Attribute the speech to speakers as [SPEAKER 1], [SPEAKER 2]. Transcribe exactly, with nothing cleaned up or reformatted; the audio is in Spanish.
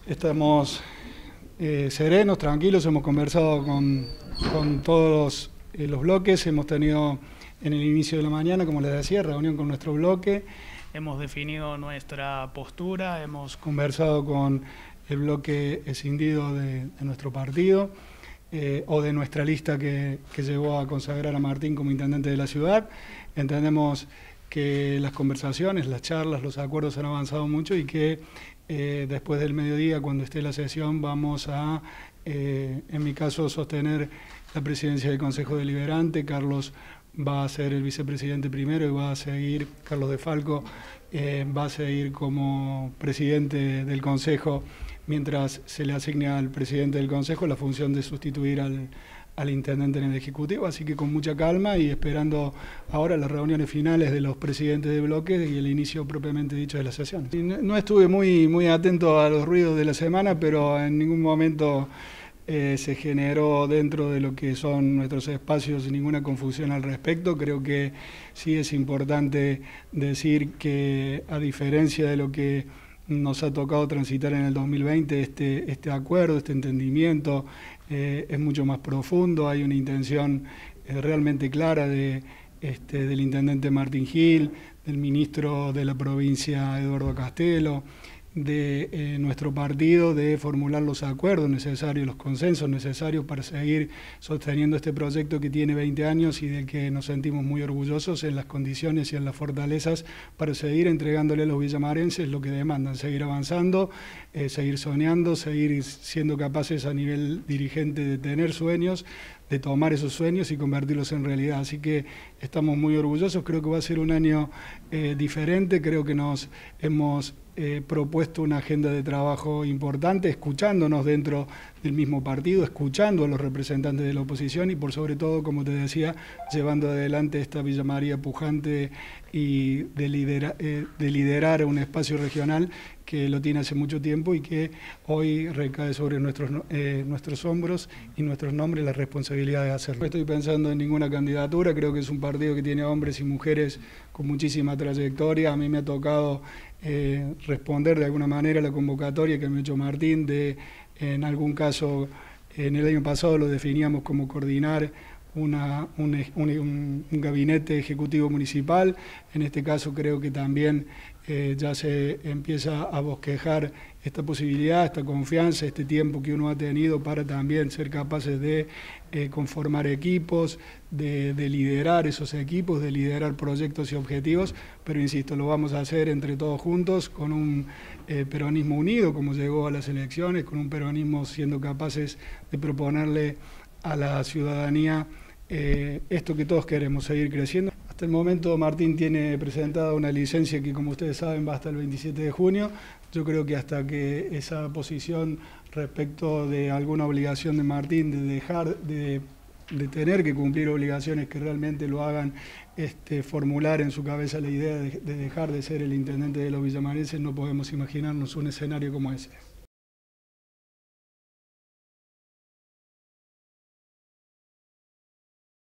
[SPEAKER 1] Estamos eh, serenos, tranquilos, hemos conversado con, con todos los, eh, los bloques, hemos tenido en el inicio de la mañana, como les decía, reunión con nuestro bloque, hemos definido nuestra postura, hemos conversado con el bloque escindido de, de nuestro partido, eh, o de nuestra lista que, que llevó a consagrar a Martín como intendente de la ciudad. Entendemos que las conversaciones, las charlas, los acuerdos han avanzado mucho y que eh, después del mediodía, cuando esté la sesión, vamos a, eh, en mi caso, sostener la presidencia del Consejo Deliberante. Carlos va a ser el vicepresidente primero y va a seguir, Carlos de Falco, eh, va a seguir como presidente del Consejo mientras se le asigne al presidente del Consejo la función de sustituir al, al intendente en el Ejecutivo, así que con mucha calma y esperando ahora las reuniones finales de los presidentes de bloques y el inicio propiamente dicho de las sesiones. No, no estuve muy, muy atento a los ruidos de la semana, pero en ningún momento eh, se generó dentro de lo que son nuestros espacios ninguna confusión al respecto. Creo que sí es importante decir que, a diferencia de lo que nos ha tocado transitar en el dos mil veinte, este, este acuerdo, este entendimiento eh, es mucho más profundo. Hay una intención eh, realmente clara de, este, del intendente Martín Gil, del ministro de la provincia Eduardo Castelo, de eh, nuestro partido, de formular los acuerdos necesarios, los consensos necesarios para seguir sosteniendo este proyecto que tiene veinte años y del que nos sentimos muy orgullosos en las condiciones y en las fortalezas para seguir entregándole a los villamarenses lo que demandan, seguir avanzando, eh, seguir soñando, seguir siendo capaces a nivel dirigente de tener sueños, de tomar esos sueños y convertirlos en realidad. Así que estamos muy orgullosos, creo que va a ser un año eh, diferente, creo que nos hemos eh, propuesto una agenda de trabajo importante, escuchándonos dentro del mismo partido, escuchando a los representantes de la oposición y por sobre todo, como te decía, llevando adelante esta Villa María pujante y de, lidera, eh, de liderar un espacio regional que lo tiene hace mucho tiempo y que hoy recae sobre nuestros, eh, nuestros hombros y nuestros nombres la responsabilidad de hacerlo. No estoy pensando en ninguna candidatura, creo que es un partido que tiene hombres y mujeres con muchísima trayectoria. A mí me ha tocado eh, responder de alguna manera a la convocatoria que me ha hecho Martín, de en algún caso, en el año pasado lo definíamos como coordinar Una, un, un, un gabinete ejecutivo municipal. En este caso creo que también eh, ya se empieza a bosquejar esta posibilidad, esta confianza, este tiempo que uno ha tenido para también ser capaces de eh, conformar equipos, de, de liderar esos equipos, de liderar proyectos y objetivos, pero insisto, lo vamos a hacer entre todos juntos, con un eh, peronismo unido, como llegó a las elecciones, con un peronismo siendo capaces de proponerle a la ciudadanía eh, esto que todos queremos, seguir creciendo. Hasta el momento Martín tiene presentada una licencia que, como ustedes saben, va hasta el veintisiete de junio. Yo creo que hasta que esa posición respecto de alguna obligación de Martín de dejar de, de tener que cumplir obligaciones que realmente lo hagan este, formular en su cabeza la idea de, de dejar de ser el intendente de los villamarenses, no podemos imaginarnos un escenario como ese.